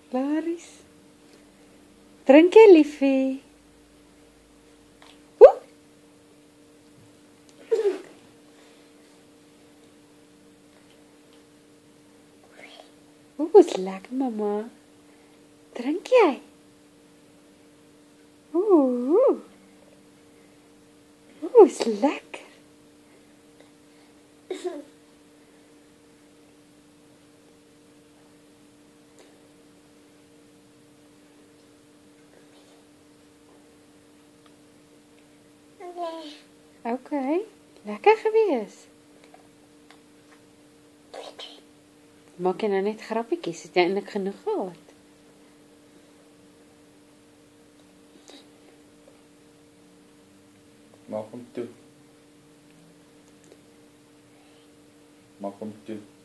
Klaries. Drink jy, liefie? Oeh. Oeh, is lekker, mama. Drink jy? Oeh. Oeh, is lekker. Okay, lekker gewees. Maak jy nou net grappietjies? Het jy eintlik genoeg gehad? Maak hom toe. Maak hom toe.